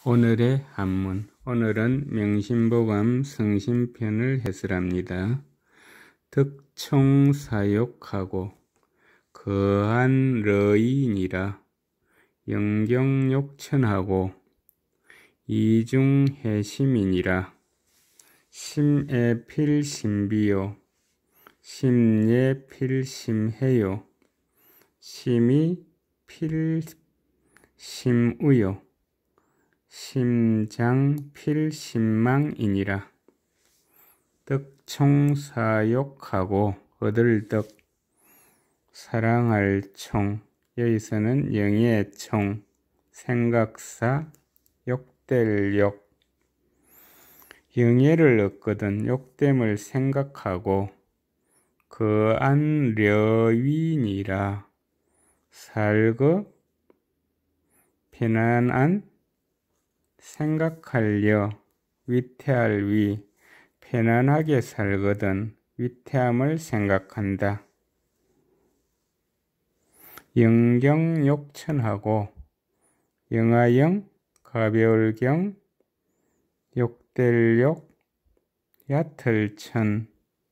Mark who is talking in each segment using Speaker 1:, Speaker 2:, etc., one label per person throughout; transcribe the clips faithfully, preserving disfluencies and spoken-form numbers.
Speaker 1: 오늘의 한문. 오늘은 명심보감 성심편을 해설합니다. 득총사욕하고 거한 러인이라 영경욕천하고 이중해심이니라 심애필심비요 심예필심해요 심이 필심우요 심장필심망이니라. 득총사욕하고 얻을 덕 사랑할 총, 여기서는 영의 총, 생각사, 욕될 욕. 영예를 얻거든 욕됨을 생각하고 거안려윈이라 살거 편안한 생각하려 위태할 위 편안하게 살거든 위태함을 생각한다. 영경욕천하고 영하영 가벼울경 욕될욕 얕을천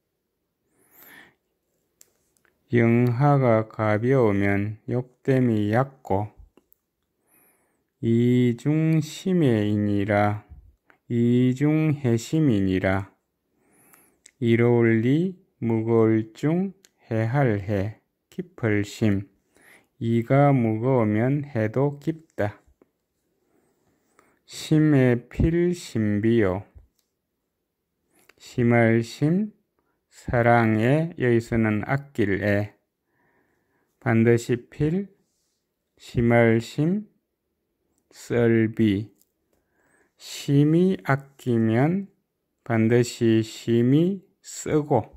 Speaker 1: 영하가 가벼우면 욕됨이 얕고 이중심해이니라 이중해심이니라 이로울리 무거울 중 해할해 깊을 심 이가 무거우면 해도 깊다. 심의 필심비요 심할 심 사랑에 여기서는 아낄 애 반드시 필 심할 심 썰비 심히 아끼면 반드시 심히 쓰고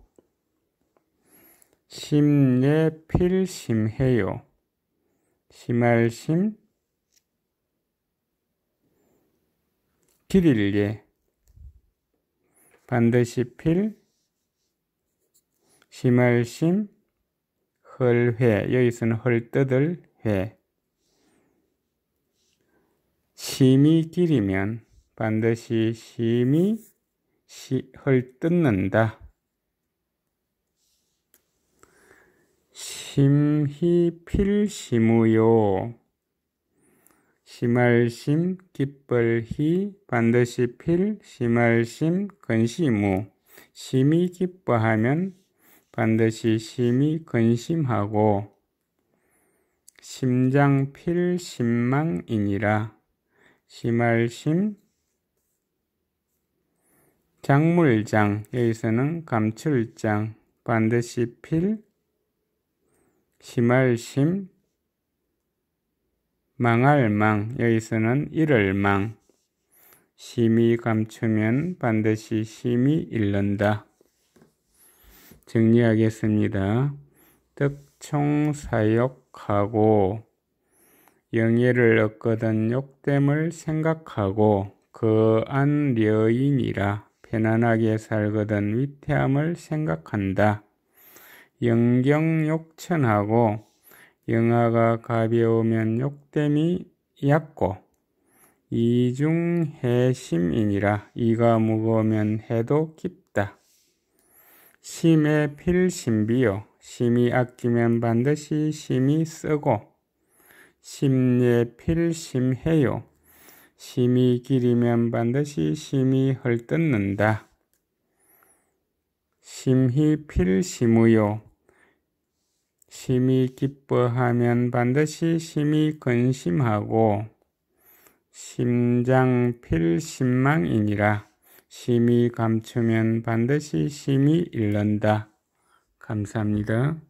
Speaker 1: 심예 필심해요 심할 심 기릴 예 반드시 필 심할 심 헐회 여기서는 헐뜯을 회 심이 기리면 반드시 심이 시, 헐뜯는다. 심히 필심우요 심할 심 기쁠 히 반드시 필 심할 심 근심우 심이 기뻐하면 반드시 심이 근심하고 심장 필심망이니라 심할 심 작물장 여기서는 감출장 반드시 필 심할 심 망할 망 여기서는 잃을 망 심히 감추면 반드시 심히 잃는다. 정리하겠습니다. 득총사욕하고 영예를 얻거든 욕됨을 생각하고 거안려인이라 편안하게 살거든 위태함을 생각한다. 영경욕천하고 영하가 가벼우면 욕됨이 얕고 이중해심이니라 이가 무거우면 해도 깊다. 심의 필심비요 심이 아끼면 반드시 심이 쓰고 심예 필심해요 심이 기리면 반드시 심이 헐뜯는다. 심히 필심우요 심이 기뻐하면 반드시 심이 근심하고 심장 필심망이니라 심이 감추면 반드시 심이 잃는다. 감사합니다.